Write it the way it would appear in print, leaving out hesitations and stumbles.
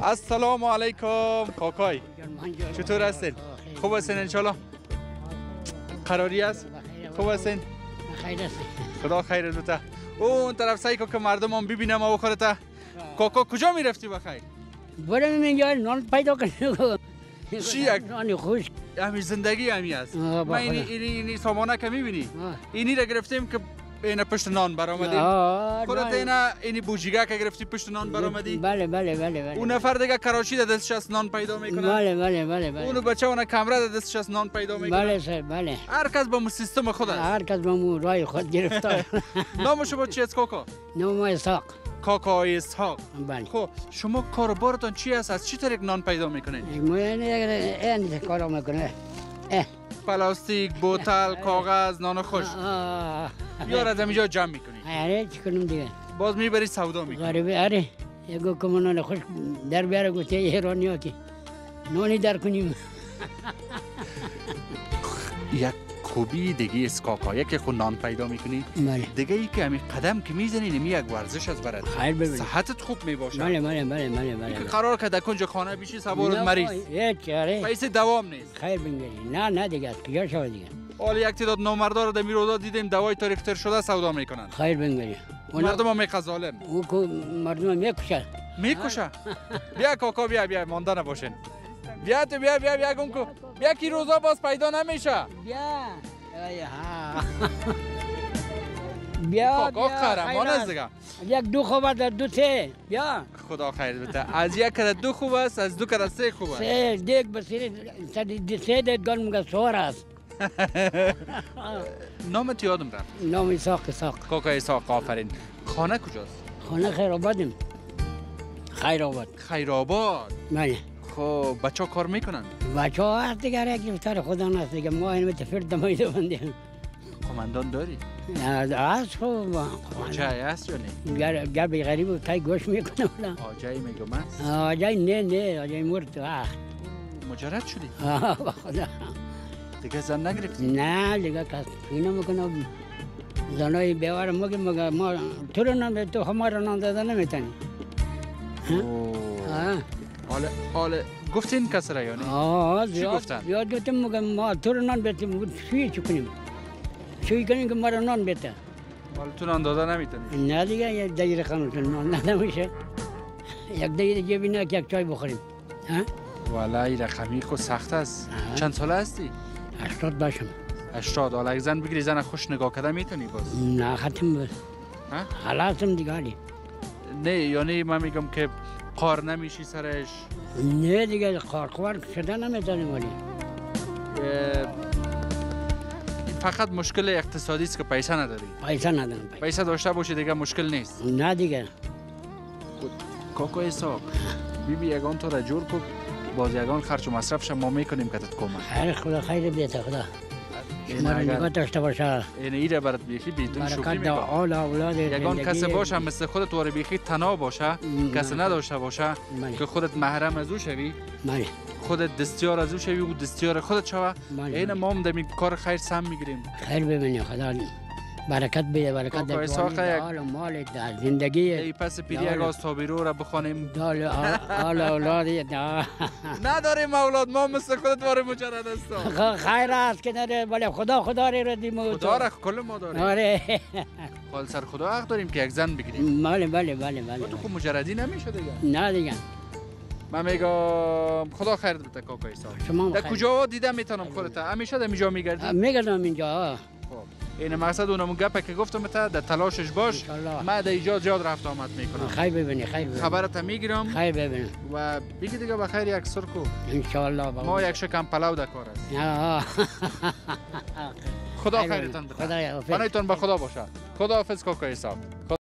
السلام علیکم کاکای، چطور هستین؟ خوب هستین انشالله؟ قراری است؟ خوب هستین؟ خیر است. خدا خیر بده. اون طرف سعی کن که مردم هم ببینم و بخورته. کاکا کجا میرفتی بخیر؟ برم اینجا نان پیدا کنم. چی یک نان خوش. همین زندگی همی است. ما اینی سامانه که میبینی اینی را گرفتیم که این پشت نان برآمدیم. خودت اینی بوجیگا که گرفتی پشت نان برآمدی؟ بله بله بله. اون نفر دیگه کراچی ده دستش از نان پیدا میکنه. بله بله بله. اون بچه اون کمره ده دستش از نان پیدا میکنه. بله سر بله. هر کس با سیستم خود است. هر کس با مو رای خود گرفتار. نام شما چی است کاکا؟ نام اسحاق. کاکا اسحاق. بله. خب شما کاروبارتان چی است؟ از چی طریق نان پیدا میکنین؟ ما این کارا میکنه. پلاستیک، بوتل، کاغذ، نان خوش. بیار از اینجا جمع میکنی. آره چی کنم دیگه. باز میبری سودا میکنی. غریبه آره. یگو کم نان خوش در بیاره گوشه ایرانیا کی. نانی در کنیم. یک خوبی دیگه است کاکا، یکی خود نان پیدا میکنی. بله. دیگه ای که همین قدم که میزنی نمی یک ورزش از برات. خیر ببین. صحتت خوب میباشه. بله بله بله بله بله. که قرار که در کنج خانه بشی سوارت مریض. هیچ آره. پیسه دوام نیست. خیر بنگری. نه نه دیگه کجا شو دیگه. حالا یک تعداد نامردار رو در میرودا دیدیم دوای تاریخ‌تر شده سودا میکنن. خیر بنگری. مردم هم میخزالن. او کو مردم میکشه. میکشه. بیا کاکا بیا مانده نباشین. بیا تو بیا گونکو. بیا کی روزا باز پیدا نمیشه. بیا. ها. بیا کاکا قهرمان است دیگه. یک دو خوب در دو سه. بیا. خدا خیر بده. از یک کره دو خوب است، از دو کره سه خوب است. سه دیگ بسیاری سه دیگ گل مگه سوار است. نامت یادم رفت. نام اسحاق. کاکا اسحاق آفرین. خانه کجاست؟ خانه خیرآبادیم. خیرآباد. بله. خب بچه ها کار میکنن؟ بچه ها هست دیگر یک گفتار خدا نست دیگه ما این تفرد دمایده بندیم. کماندان داری؟ هست خب. آجای هست یا نه؟ گر به غریب و تای گوش میکنه ولی. آجای میگم هست؟ آجای نه آجای مرد وقت. مجرد شدی؟ با خدا. دیگه زن نگرفتی؟ نه دیگه کس پینا میکنه. زنای بیوار مگه ما تو رو نام تو همه رو نام داده نمیتونی. حالا گفتین کس را یا نه؟ چی گفتن؟ زیاد گفتم مگه ما تو رو نان بیتیم شویی چی کنیم؟ شویی کنیم که ما رو نان بیته. حالا تو نان داده نمیتونی؟ نه دیگه یک دیر خانوتون نان نمیشه. یک دیر جیبی نه که یک چای بخوریم. والا این رقمی خود سخت است. چند ساله هستی؟ 80 باشم. 80. حالا اگه زن بگیری زن خوش نگاه کرده میتونی باز؟ نه ختم بود. حالاتم دیگه حالی. نه یعنی من میگم که قار نمیشی سرش؟ نه دیگه قار شده نمیتونیم ولی. فقط مشکل اقتصادی است که پیسه نداری. پیسه ندارم. پیسه داشته باشی دیگه مشکل نیست. نه دیگه. کاکا اسحاق بیبی یگان تو را جور کن، باز یگان خرچ و مصرفش ما میکنیم که تت کمک. خیر خدا خیر بیته خدا. شما نگاه داشته باشه. این ایره برات بیخی بیتون شوخی میکنه. برکت اولاد یگان کسی باشه مثل خودت واره بیخی تنها باشه، کسی نداشته باشه که خودت محرم از او شوی. خودت دستیار از او شوی و دستیار خودت شوه. این ما هم در کار خیر سهم میگیریم. خیر ببینی خدا برکت بیده برکت در حال و مال در زندگی. ای پس پیری اگاز تابیرو را بخوانیم. حال اولادی نداریم اولاد، ما مثل خودت واره مجرد هستم. خیر است که نره ولی خدا را دیم. خدا را کل ما داریم. آره. حال سر خدا حق داریم که یک زن بگیریم. بله. تو خود مجردی نمیشه دیگه. نه دیگه. من میگم خدا خیر بده کاکا اسحاق. در کجا دیدم میتونم خودت؟ همیشه در اینجا میگردی؟ میگردم اینجا. این مقصد اونم گپه که گفتم تا در تلاشش باش. من در اینجا زیاد رفت آمد میکنم. خیر ببینی خبرت میگیرم. خیر ببینی و بگی دیگه بخیر یک سرکو ان شاء الله. ما یک شکم پلاو در کار است. خدا خیرتان بده. خدایتون به خدا باشه. خدا حافظ کاکا اسحاق.